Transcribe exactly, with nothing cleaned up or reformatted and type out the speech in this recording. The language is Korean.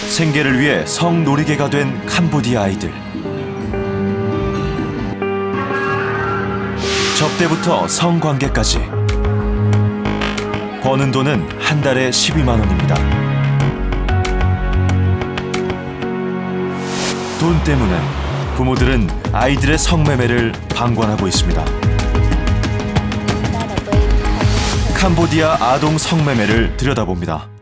생계를 위해 성놀이개가 된 캄보디아 아이들. 접대부터 성관계까지. 버는 돈은 한 달에 십이만 원입니다. 돈 때문에 부모들은 아이들의 성매매를 방관하고 있습니다. 캄보디아 아동 성매매를 들여다봅니다.